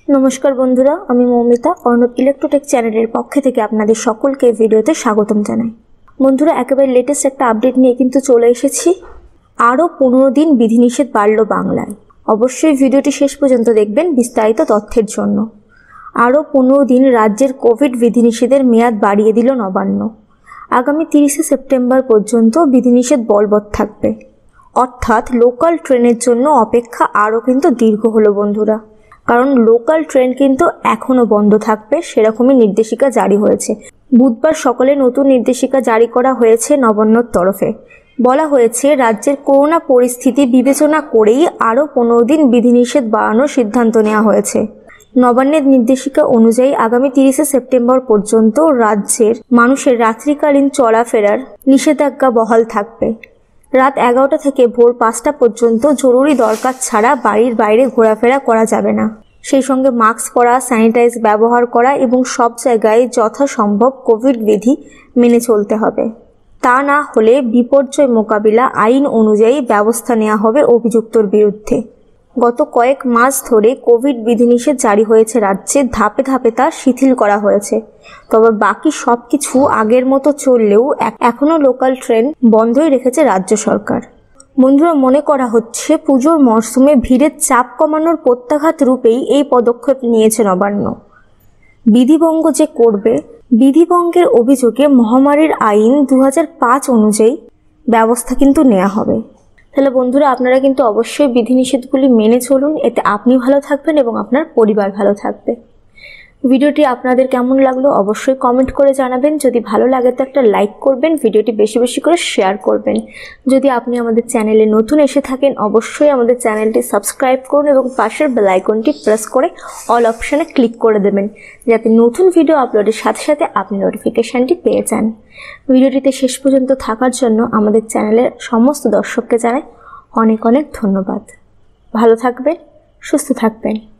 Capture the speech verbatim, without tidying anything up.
नमस्कार बंधुरा, आमी ममिता अर्णब इलेक्ट्रोटेक चैनलेर पक्ष थेके आपनादेर सकलके भिडियोते स्वागतम जानाई। बंधुरा एकेबारे लेटेस्ट एक आपडेट निये किन्तु चले एसेछि। आरो पंद्रह दिन विधिनिषेध बाड़लो बांगलाय। अवश्यई भिडियोटी शेष पर्यन्त देखबेन विस्तारित तथ्येर जन्य। आरो पंद्रह दिन राज्येर कोविड विधिनिषेधेर मेयाद बाड़िये दिल नबान्न। आगामी त्रिशे सेप्टेम्बर पर्यन्त विधिनिषेध बलबत् थाकबे, अर्थात लोकल ट्रेनेर जन्य अपेक्षा आरो किन्तु दीर्घ हलो बंधुरा। कारण लोकल ट्रेन किन्तु एखोनो बंध थाकबे सेरकमई निर्देशिका जारी हयेछे। बुधवार सकाले नतून निर्देशिका जारी करा हयेछे नबान्नर तरफे। बला हयेछे राज्येर करोना परिस्थिति बिवेचना करेई आरो पंद्रह दिन विधिनिषेध बाड़ानोर सिद्धान्त नेওয়া हयेछे। नबान्नेर निर्देशिका अनुयायी आगामी त्रिशे सेप्टेम्बर पर्यन्त राज्येर मानुषेर रात्रिकालीन चलाफेरार निषेधाज्ञा बहाल थाकबे। रात एगारोटा थेके भोर पाँचटा पर्यन्त जरूरी दरकार छाड़ा बाड़ीर बाइरे घोराफेरा करा जाबे ना। सेई संगे मास्क परा, सैनिटाइज व्यवहार करा एबं सब जायगाय यथासम्भव कोविड विधि मेने चलते हबे। ता ना होले विपर्यय मोकाबिला आईन अनुयायी व्यवस्था नेওয়া হবে অভিযুক্তর বিরুদ্ধে। गत कयेक मास धरे कोविड विधिनिषेध जारी हयेछे राज्ये, धापे धापे ता शिथिल करा हयेछे। तबे बाकी सबकिछु आगेर मतो चललेও एखोनो लोकल ट्रेन बंधई रेखेছে राज्य सरकार। बंधुरा मने करा हच्छे पुजोर मरसुमे भिड़ेर चाप कमानोर प्रत्याघात रूपेई এই पदक्षेप निয়েছে नबाন্ন। বিধিভঙ্গ যে করবে, বিধিভঙ্গের অভিযোগে মহামারীর আইন दो हज़ार पाँच অনুযায়ী ব্যবস্থা কিন্তু নেওয়া হবে। তাহলে বন্ধুরা আপনারা কিন্তু অবশ্যই বিধিনিষেধগুলি মেনে চলুন, এতে আপনি ভালো থাকবেন এবং আপনার পরিবার ভালো থাকবে। ভিডিওটি আপনাদের কেমন লাগলো অবশ্যই কমেন্ট করে জানাবেন। যদি ভালো লাগে তো একটা লাইক করবেন, ভিডিওটি বেশি বেশি করে শেয়ার করবেন। যদি আপনি আমাদের চ্যানেলে নতুন এসে থাকেন অবশ্যই আমাদের চ্যানেলটি সাবস্ক্রাইব করুন এবং পাশের বেল আইকনটি প্রেস করে অল অপশনে ক্লিক করে দেবেন, যাতে নতুন ভিডিও আপলোডের সাথে সাথে আপনি নোটিফিকেশনটি পেয়ে যান। ভিডিওটিতে শেষ পর্যন্ত থাকার জন্য আমাদের চ্যানেলের সমস্ত দর্শককে জানাই অনেক অনেক ধন্যবাদ। ভালো থাকবেন, সুস্থ থাকবেন।